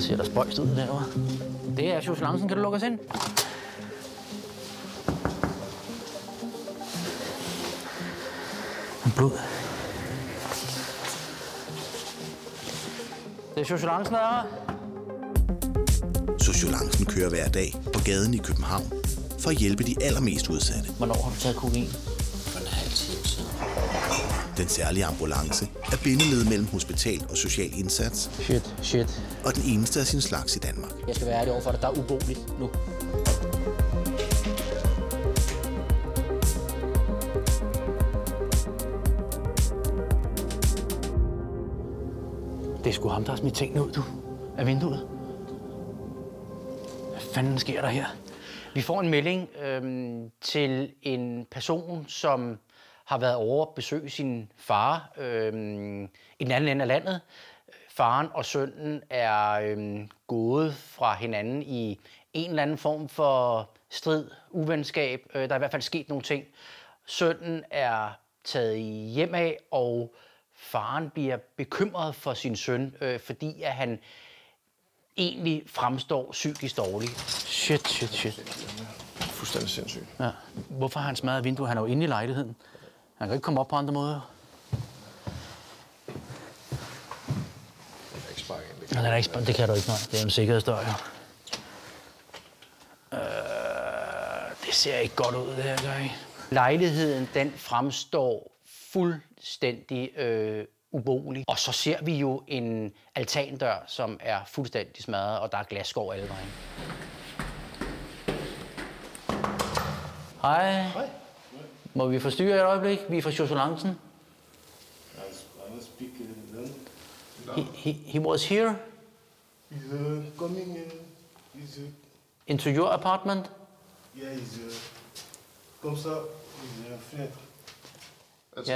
Det ser da spøjst ud derovre. Det er socialancen. Kan du lukke os ind? Blod. Det er socialancen, der er her. Socialancen kører hver dag på gaden i København for at hjælpe de allermest udsatte. Hvornår har du taget kokain? For en halv time siden. Den særlige ambulance er bindeled mellem hospital og social indsats. Shit. Og den eneste af sin slags i Danmark. Jeg skal være ærlig overfor dig. Der er uboligt nu. Det er sgu ham, der har smidt tingene ud, du. Af vinduet. Hvad fanden sker der her? Vi får en melding til en person, som har været over at besøge sin far i den anden ende af landet. Faren og sønnen er gået fra hinanden i en eller anden form for strid, uvenskab. Der er i hvert fald sket nogle ting. Sønnen er taget hjem af, og faren bliver bekymret for sin søn, fordi at han egentlig fremstår psykisk dårlig. Shit. Fuldstændig sindssygt. Ja. Hvorfor har han smadret vinduet? Han er jo inde i lejligheden. Han kan ikke komme op på andre måder. Det kan du ikke, nej. Det er en sikkerhedsdør, ja. Det ser ikke godt ud, det her, gør ikke? Lejligheden, den fremstår fuldstændig uboelig. Og så ser vi jo en altandør, som er fuldstændig smadret, og der er glasskår alle vejen. Hej. Må vi forstyrre et øjeblik? Vi er fra socialancen. He was here? He's coming into your apartment? Yeah, he's comme ça, he's fenêtre. Yeah.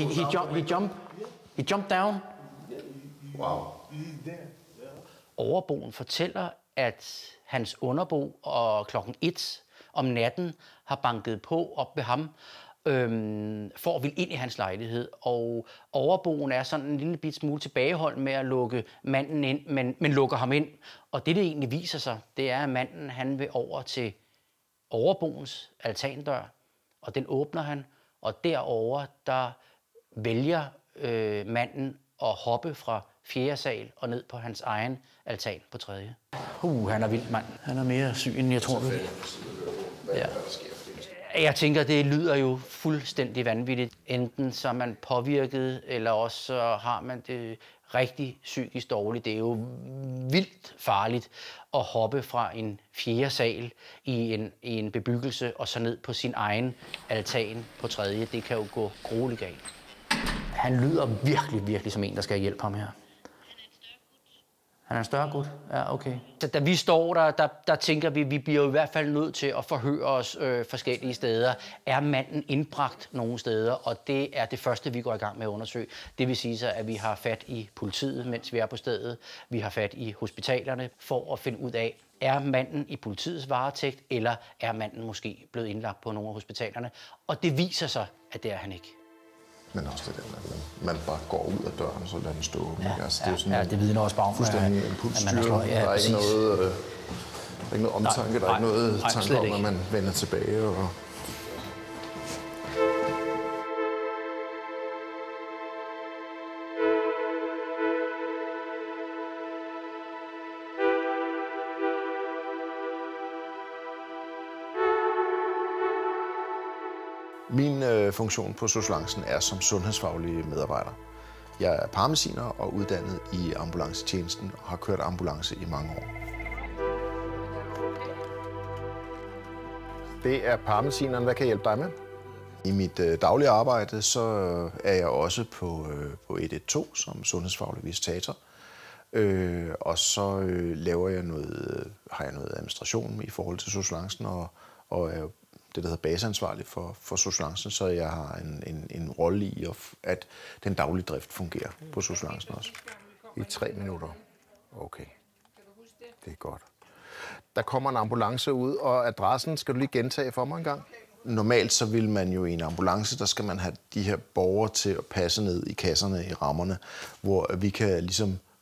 He jumped down. Wow. He's there. Overboen fortæller, at hans underbo og klokken 1 om natten har banket på op ved ham, for at ville ind i hans lejlighed. Og overboen er sådan en lille bit smule tilbageholden med at lukke manden ind, men lukker ham ind. Og det egentlig viser sig, det er, at manden han vil over til overboens altandør, og den åbner han, og derover der vælger manden at hoppe fra 4. sal og ned på hans egen altan på 3. Han er vild, mand. Han er mere syg, end jeg tror, du. Ja. Jeg tænker, det lyder jo fuldstændig vanvittigt. Enten så er man påvirket, eller også så har man det rigtig psykisk dårligt. Det er jo vildt farligt at hoppe fra en 4. sal i en bebyggelse og så ned på sin egen altan på 3. Det kan jo gå grueligt galt. Han lyder virkelig som en, der skal hjælpe ham her. Han er en større gut? Ja, okay. Så da vi står der tænker vi bliver jo i hvert fald nødt til at forhøre os forskellige steder. Er manden indbragt nogle steder? Og det er det første, vi går i gang med at undersøge. Det vil sige så, at vi har fat i politiet, mens vi er på stedet. Vi har fat i hospitalerne for at finde ud af, er manden i politiets varetægt, eller er manden måske blevet indlagt på nogle af hospitalerne? Og det viser sig, at det er han ikke. Men også det der, at man bare går ud af døren, så lader den stå. Ja, altså, det er jo sådan det vidner også bare om, fuldstændig impulsstyret. Der er ikke noget omtanke, der er ikke noget tanke om, at man vender tilbage. Og min funktion på socialancen er som sundhedsfaglig medarbejder. Jeg er paramediciner og uddannet i ambulancetjenesten og har kørt ambulance i mange år. Det er paramedicineren. Hvad kan jeg hjælpe dig med? I mit daglige arbejde så er jeg også på 112 som sundhedsfaglig visitator. Og så har jeg noget administration i forhold til socialancen og er det, der hedder baseansvarlig for socialancen, så jeg har en rolle i, at den daglige drift fungerer på socialancen også. I 3 minutter. Okay. Det er godt. Der kommer en ambulance ud, og adressen skal du lige gentage for mig en gang. Normalt så vil man jo i en ambulance, der skal man have de her borgere til at passe ned i kasserne, i rammerne, hvor vi kan ligesom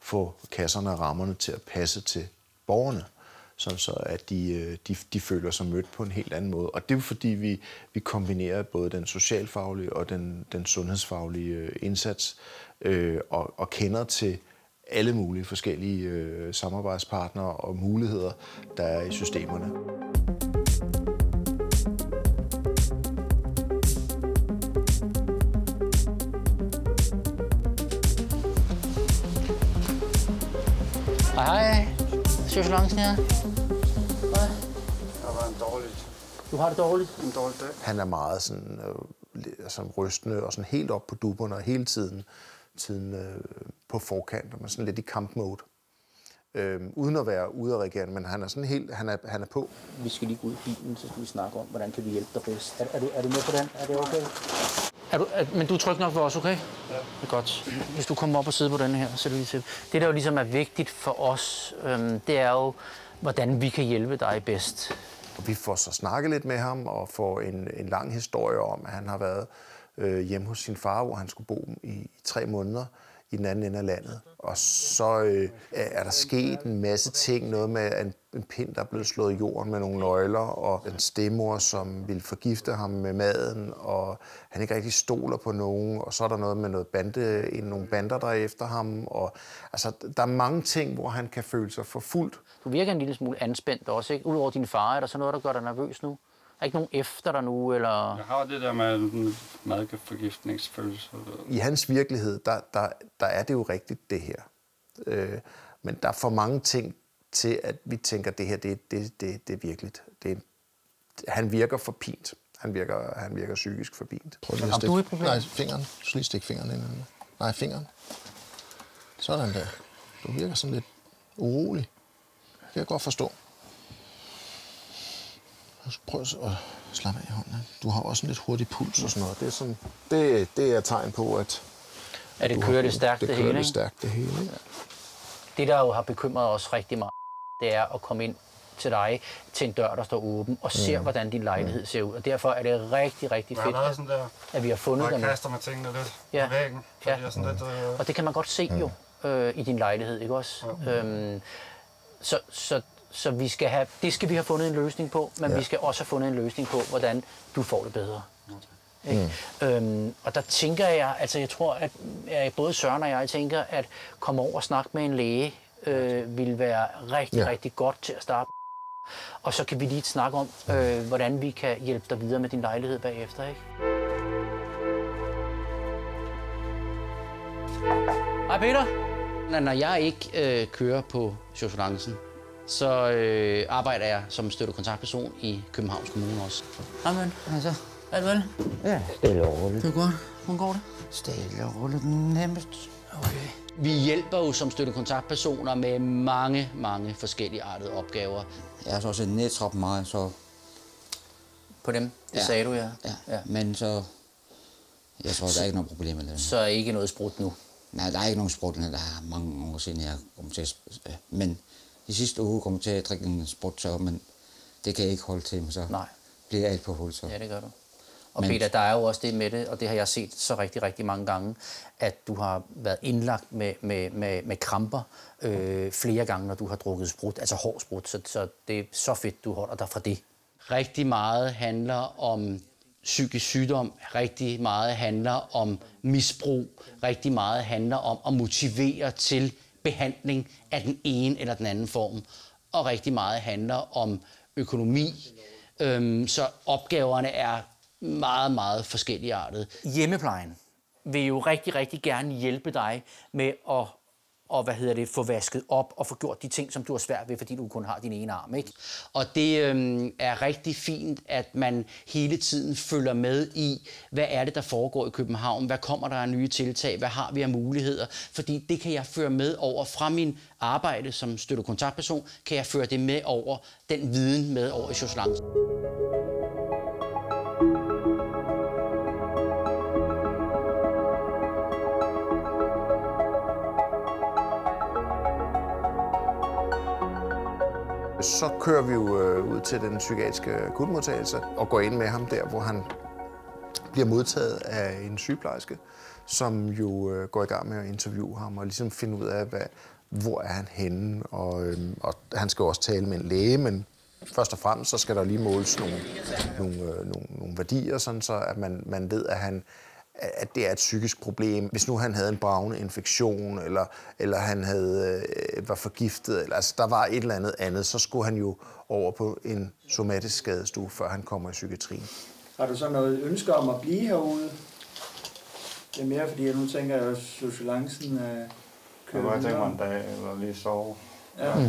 få kasserne og rammerne til at passe til borgerne, så at de føler sig mødt på en helt anden måde. Og det er jo fordi, vi kombinerer både den socialfaglige og den sundhedsfaglige indsats og kender til alle mulige forskellige samarbejdspartnere og muligheder, der er i systemerne. Hej. Sociolancen her. Hvad? Jeg var en dårlig. Du har det dårligt? En dårlig dag. Han er meget sådan rystende og sådan helt op på dupperne og hele tiden på forkant, og sådan lidt i kampmode. Uden at være ude af regeringen, men han er sådan helt, han er på. Vi skal lige gå ud i bilen, så skal vi snakke om, hvordan kan vi hjælpe dig bedst. Er du med på den? Er det okay? Men du er tryg nok for os, okay? Ja. Det er godt. Hvis du kommer op og sidder på den her, så er det lige til. Det, der jo ligesom er vigtigt for os, det er jo, hvordan vi kan hjælpe dig bedst. Og vi får så snakket lidt med ham og får en lang historie om, at han har været hjemme hos sin far, hvor han skulle bo i 3 måneder i den anden ende af landet. Og så er der sket en masse ting. Noget med en pind, der er blevet slået i jorden med nogle nøgler, og en stemmor, som ville forgifte ham med maden, og han ikke rigtig stoler på nogen. Og så er der noget med nogle bander, der er efter ham. Og, altså, der er mange ting, hvor han kan føle sig forfulgt. Du virker en lille smule anspændt også, ikke? Udover din far, er der så noget, der gør dig nervøs nu? Er ikke nogen efter dig nu, eller? Jeg har det der med madforgiftningsfølelse. I hans virkelighed, der er det jo rigtigt, det her. Men der er for mange ting til, at vi tænker, at det her, det er virkeligt. Han virker for pint. Han virker psykisk for pint. Har du et problem? Nej, fingeren. Du skal lige stikke fingeren ind. Nej, fingeren. Sådan der. Du virker sådan lidt urolig. Det kan jeg godt forstå. Prøv at slappe af i hånden. Du har også en lidt hurtig puls og sådan noget. Det er tegn på, at det kører det stærkt, det hele, ikke? Det, der jo har bekymret os rigtig meget, det er at komme ind til dig, til en dør, der står åben, og ser, hvordan din lejlighed ser ud. Og derfor er det rigtig, rigtig fedt, at vi har fundet dem. Jeg kaster med tingene lidt på væggen, fordi jeg er sådan lidt... Og det kan man godt se jo i din lejlighed, ikke også? Så vi skal have, det skal vi have fundet en løsning på, men vi skal også have fundet en løsning på, hvordan du får det bedre. Og der tænker jeg, altså jeg tror, at både Søren og jeg tænker, at komme over og snakke med en læge vil være rigtig, rigtig godt til at starte. Og så kan vi lige snakke om, hvordan vi kan hjælpe dig videre med din lejlighed bagefter, ikke? Hej Peter! Når jeg ikke kører på sociolancen, så arbejder jeg som støttekontaktperson i Københavns Kommune også. Jamen, altså, er det vel? Ja, stille og roligt. Det er godt. Hvordan går det? Stille og roligt, nemmest. Okay. Vi hjælper jo som støttekontaktpersoner med mange forskellige artede opgaver. Jeg har så også nedtrappet meget, så... På dem? Det sagde du, ja. Men så... Jeg tror, der er ikke noget problem med det. Så er ikke noget sprut nu? Nej, der er ikke nogen sprut, der er mange år siden, jeg kom til at... Men i sidste uge kom jeg til at drikke en sprut, så, men det kan jeg ikke holde til, så bliver jeg alt på hul, så... Ja, det gør du. Og Peter, der er jo også det med det, og det har jeg set så rigtig mange gange, at du har været indlagt med kramper flere gange, når du har drukket sprut, altså hård sprut, så det er så fedt, du holder dig fra det. Rigtig meget handler om psykisk sygdom, rigtig meget handler om misbrug, rigtig meget handler om at motivere til behandling af den ene eller den anden form, og rigtig meget handler om økonomi, så opgaverne er meget forskelligartet. Hjemmeplejen vil jo rigtig gerne hjælpe dig med at få vasket op og få gjort de ting, som du har svært ved, fordi du kun har din ene arm, ikke? Og det er rigtig fint, at man hele tiden følger med i, hvad er det, der foregår i København? Hvad kommer der af nye tiltag? Hvad har vi af muligheder? Fordi det kan jeg føre med over fra min arbejde som støttekontaktperson, kan jeg føre det med over, den viden med over i sociolancen. Så kører vi jo ud til den psykiatriske akutmodtagelse og går ind med ham der, hvor han bliver modtaget af en sygeplejerske, som jo går i gang med at interviewe ham og ligesom finde ud af, hvor er han henne, og han skal også tale med en læge, men først og fremmest så skal der lige måles nogle værdier, sådan så at man ved, at det er et psykisk problem. Hvis nu han havde en bragende infektion, eller han var forgiftet, eller altså, der var et eller andet, så skulle han jo over på en somatisk skadestue, før han kommer i psykiatrien. Har du så noget ønske om at blive herude? Det er mere, fordi jeg nu tænker, at socialancen kører videre. Jeg tænker mig en dag, eller lige sove. Ja. Okay.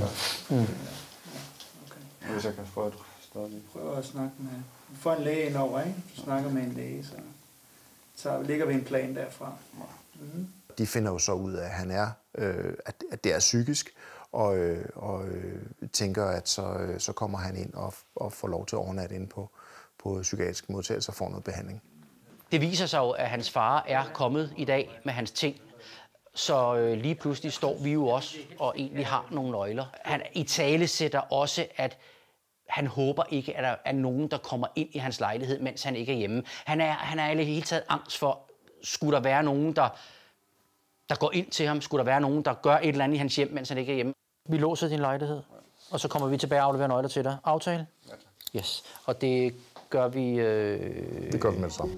Hvis jeg kan få et sted. Prøv at snakke med... Du får en læge indover, ikke? Du snakker med en læge, så ligger vi en plan derfra. Mm-hmm. De finder jo så ud af, at han er, at det er psykisk, og tænker, at så kommer han ind og får lov til at overnatte ind på psykiatrisk modtagelse og får noget behandling. Det viser sig jo, at hans far er kommet i dag med hans ting. Så lige pludselig står vi jo også og egentlig har nogle nøgler. Han i tale sætter også, at han håber ikke, at der er nogen, der kommer ind i hans lejlighed, mens han ikke er hjemme. Han er i det hele taget angst for, skulle der være nogen, der går ind til ham? Skulle der være nogen, der gør et eller andet i hans hjem, mens han ikke er hjemme? Vi låser din lejlighed, og så kommer vi tilbage og afleverer nøgler til dig. Aftale? Ja. Yes. Og det gør vi... Det gør vi med det samme.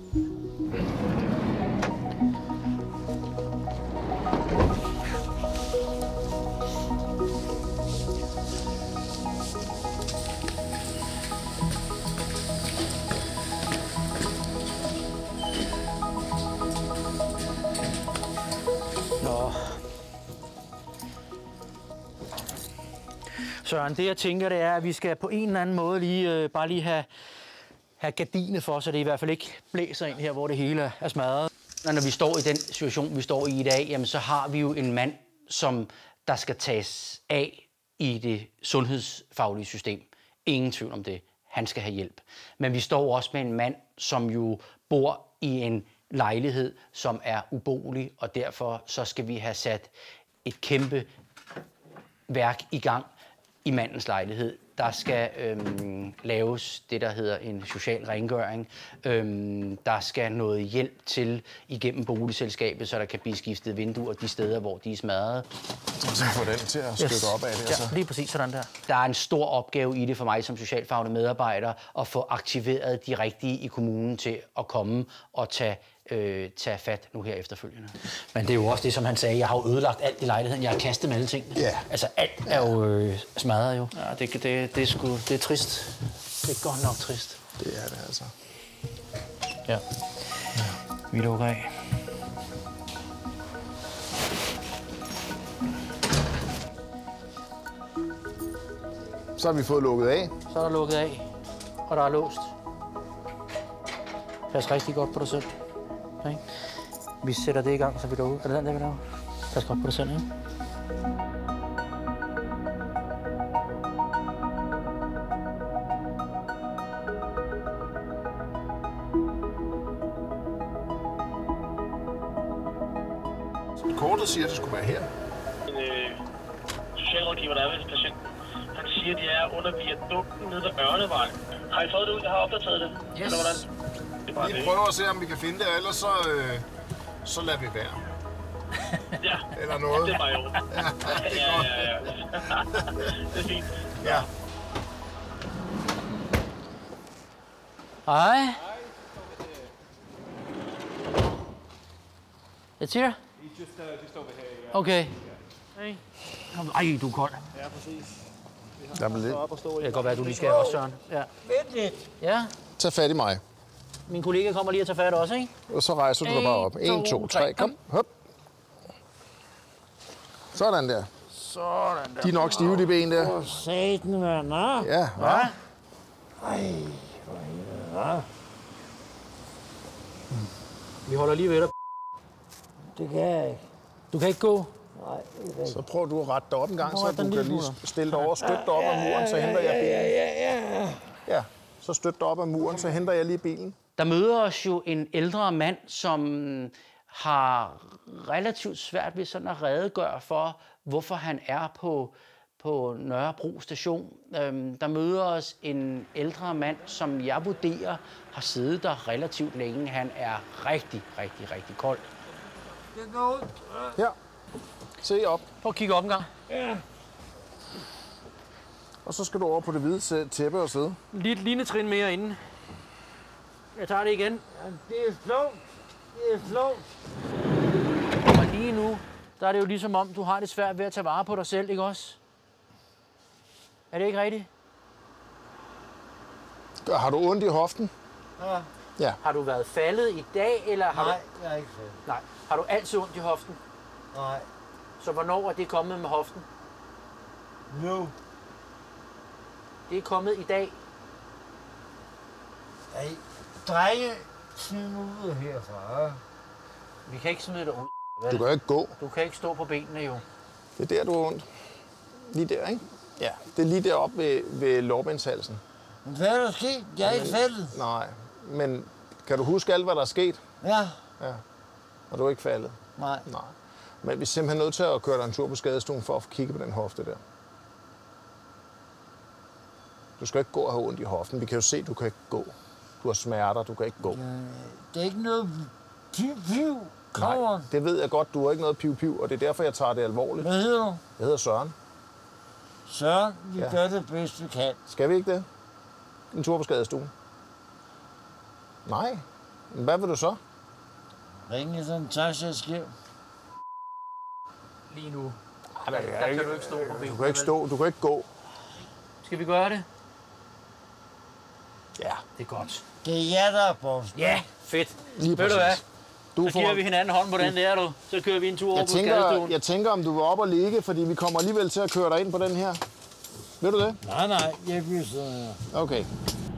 Søren, det jeg tænker, det er, at vi skal på en eller anden måde bare lige have gardinet for, så det i hvert fald ikke blæser ind her, hvor det hele er smadret. Når vi står i den situation, vi står i dag, jamen, så har vi jo en mand, som der skal tages af i det sundhedsfaglige system. Ingen tvivl om det. Han skal have hjælp. Men vi står også med en mand, som jo bor i en lejlighed, som er uboelig, og derfor så skal vi have sat et kæmpe værk i gang i mandens lejlighed. Der skal laves det, der hedder en social rengøring. Der skal noget hjælp til igennem boligselskabet, så der kan blive skiftet vinduer de steder, hvor de er smadret. Så få den til at støtte op af det. Ja, lige præcis sådan der. Der er en stor opgave i det for mig som socialfaglig medarbejder at få aktiveret de rigtige i kommunen til at komme og tage fat nu her efterfølgende. Men det er jo også det, som han sagde. Jeg har jo ødelagt alt i lejligheden. Jeg har kastet med alle tingene. Ja. Altså, alt er jo smadret jo. Ja, det er trist. Det er godt nok trist. Det er det altså. Ja. Vi lukker af. Så har vi fået lukket af. Så er der lukket af, og der er låst. Pas rigtig godt på dig selv. Okay. Vi sætter det i gang, så vi lukker. Er det den, der vi laver? Pas godt på dig selv, ikke? Kortet siger, at det skulle være her. En socialrådgiver, der er ved patienten, han siger, at de er under viadukten nede ved Ørnevej. Har I fået det ud? Jeg har opdateret det. Yes. Eller hvordan? Vi prøver at se, om vi kan finde det, ellers så lader vi være. Ja, eller noget. det er bare jo. Ja, det er godt. Ja. Det er fint. Ja. Hej. It's here? Just over here, yeah. Okay. Hey. Ej, du er kold. Ja, præcis. Der er lidt. Det kan godt være, at du lige skal også, Søren. Ja. Ja. Tag fat i mig. Min kollega kommer lige at tage fat også, ikke? Og så rejser du dig bare op. 1, 2, 3, kom. Hop. Sådan der. Sådan der. De er nok stive, de ben der. Satan, hvad nå? Ja, hva? Ej, hvor Vi holder lige ved dig. det kan jeg ikke. Du kan ikke gå. Nej, det kan jeg Så prøver du at rette dig op en gang, så Hvor er du den kan lige lige stille dig over og støtte dig op ad muren, så henter jeg bilen. Ja, så støtte dig op ad muren, så henter jeg lige bilen. Der møder os jo en ældre mand, som har relativt svært ved sådan at redegøre for, hvorfor han er på Nørrebro station. Der møder os en ældre mand, som jeg vurderer har siddet der relativt længe. Han er rigtig, rigtig, rigtig kold. Ja, se op. Prøv at kigge op en gang. Ja. Og så skal du over på det hvide tæppe og sidde. Lidt linetrin mere inden. Jeg tager det igen. Ja, det er flot. Det er flot. Og lige nu, der er det jo ligesom om, du har det svært ved at tage vare på dig selv, ikke også? Er det ikke rigtigt? Har du ondt i hoften? Ja. Ja. Har du været faldet i dag, eller har Nej, du... jeg er ikke faldet. Nej. Har du altid ondt i hoften? Nej. Så hvornår er det kommet med hoften? Nu. Det er kommet i dag. Ej, drenge, smid mig ud herfra. Vi kan ikke smide dig ud. Du kan ikke gå. Du kan ikke stå på benene, jo. Det er der, du har ondt. Lige der, ikke? Ja. Det er lige deroppe ved lårbenshalsen. Men hvad er der sket? Jeg er ikke faldet. Nej, men kan du huske alt, hvad der er sket? Ja. Ja. Og du er ikke faldet? Nej. Nej. Men vi er simpelthen nødt til at køre dig en tur på skadestuen for at få kigget på den hofte der. Du skal ikke gå og have ondt i hoften. Vi kan jo se, at du kan ikke gå. Du har smerter, du kan ikke gå. Det er ikke noget piv-piv. Nej, det ved jeg godt. Du har ikke noget piv-piv, og det er derfor, jeg tager det alvorligt. Hvad hedder du? Jeg hedder Søren. Søren, vi gør det bedst, vi kan. Skal vi ikke det? En tur på skadestuen? Nej. Men hvad vil du så? Ring efter en taxa, jeg skrev. Lige nu. Der kan du ikke stå på benene. Du kan ikke stå, du kan ikke gå. Skal vi gøre det? Ja. Det er godt. Det er jer, der er bossen. Ja, fedt. Lige Ved du hvad? Du så giver vi hinanden hånd på den der, du. Så kører vi en tur over på skadestuen. Jeg tænker, om du vil op og ligge, fordi vi kommer alligevel til at køre dig ind på den her. Ved du det? Nej, jeg bliver sådan her. Okay.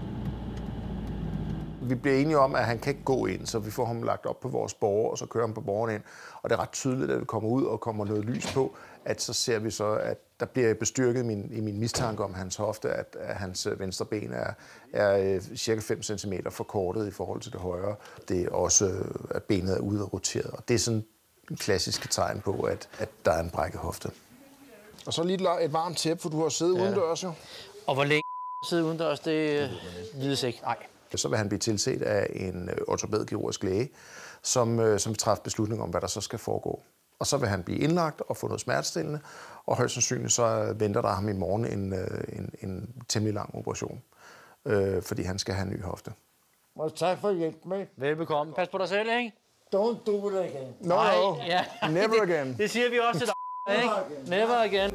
Vi bliver enige om, at han kan ikke gå ind, så vi får ham lagt op på vores borger, og så kører han på borgeren ind. Og det er ret tydeligt, at vi kommer ud og kommer noget lys på, at så ser vi så, at der bliver bestyrket i min mistanke om hans hofte, at hans venstre ben er cirka 5 cm forkortet i forhold til det højre. Det er også, at benet er ude og roteret. Og det er sådan et klassisk tegn på, at der er en brækket hofte. Og så lige et varmt tæppe, for du har siddet udendørs jo. Og hvor længe sidde udendørs, det vides ikke. Nej. Så vil han blive tilset af en ortopædkirurgisk læge, som træffer beslutning om, hvad der så skal foregå. Og så vil han blive indlagt og få noget smertestillende, og højst sandsynligt så venter der ham i morgen en temmelig lang operation, fordi han skal have en ny hofte. Og tak for hjælp med. Velbekomme. Pas på dig selv, ikke? Don't do it again. No, ja. Never again. Det siger vi også til dig, ikke? Never again.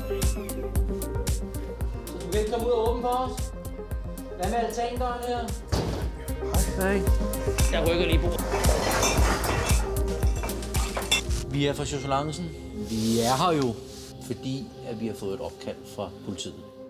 Så du vil ikke komme ud og åbne for os? Hvad med altandøren her? Hej. Jeg rykker lige på. Vi er fra Sociolancen. Vi er her jo, fordi at vi har fået et opkald fra politiet.